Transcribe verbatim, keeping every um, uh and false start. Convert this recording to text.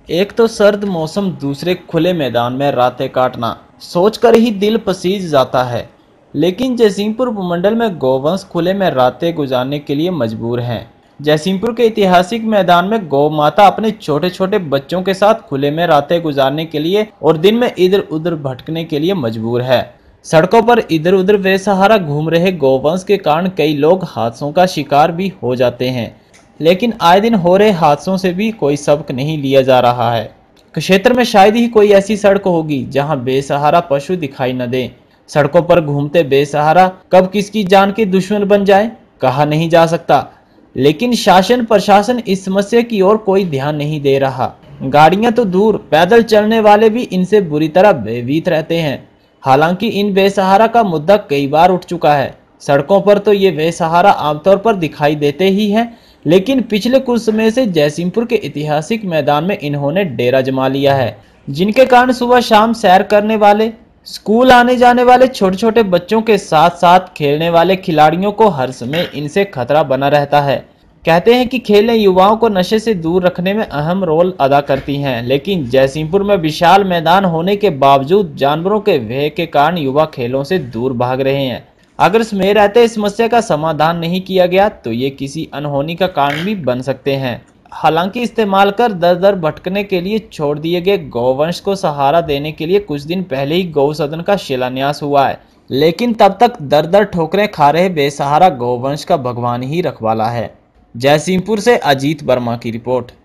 एक तो सर्द मौसम, दूसरे खुले मैदान में रातें काटना, सोचकर ही दिल पसीज जाता है। लेकिन जयसिंहपुर उपमंडल में गौवंश खुले में रातें गुजारने के लिए मजबूर हैं। जयसिंहपुर के ऐतिहासिक मैदान में गौ माता अपने छोटे छोटे बच्चों के साथ खुले में रातें गुजारने के लिए और दिन में इधर उधर भटकने के लिए मजबूर है। सड़कों पर इधर उधर बेसहारा घूम रहे गौवंश के कारण कई लोग हादसों का शिकार भी हो जाते हैं। लेकिन आए दिन हो रहे हादसों से भी कोई सबक नहीं लिया जा रहा है। क्षेत्र में शायद ही कोई ऐसी सड़क होगी जहां बेसहारा पशु दिखाई न दे। सड़कों पर घूमते बेसहारा कब किसकी जान के दुश्मन बन जाए कहा नहीं जा सकता। लेकिन शासन प्रशासन इस समस्या की ओर कोई ध्यान नहीं दे रहा। गाड़ियां तो दूर, पैदल चलने वाले भी इनसे बुरी तरह भयभीत रहते हैं। हालांकि इन बेसहारा का मुद्दा कई बार उठ चुका है। सड़कों पर तो ये बेसहारा आमतौर पर दिखाई देते ही हैं, लेकिन पिछले कुछ समय से जयसिंहपुर के ऐतिहासिक मैदान में इन्होंने डेरा जमा लिया है, जिनके कारण सुबह शाम सैर करने वाले, स्कूल आने जाने वाले छोटे छोटे बच्चों के साथ साथ खेलने वाले खिलाड़ियों को हर समय इनसे खतरा बना रहता है। कहते हैं कि खेलें युवाओं को नशे से दूर रखने में अहम रोल अदा करती हैं, लेकिन जयसिंहपुर में विशाल मैदान होने के बावजूद जानवरों के भय के कारण युवा खेलों से दूर भाग रहे हैं। अगर समय रहते इस समस्या का समाधान नहीं किया गया तो ये किसी अनहोनी का कारण भी बन सकते हैं। हालांकि इस्तेमाल कर दर दर भटकने के लिए छोड़ दिए गए गौवंश को सहारा देने के लिए कुछ दिन पहले ही गौ सदन का शिलान्यास हुआ है, लेकिन तब तक दर दर ठोकरें खा रहे बेसहारा गौवंश का भगवान ही रखवाला है। जयसिंहपुर से अजीत वर्मा की रिपोर्ट।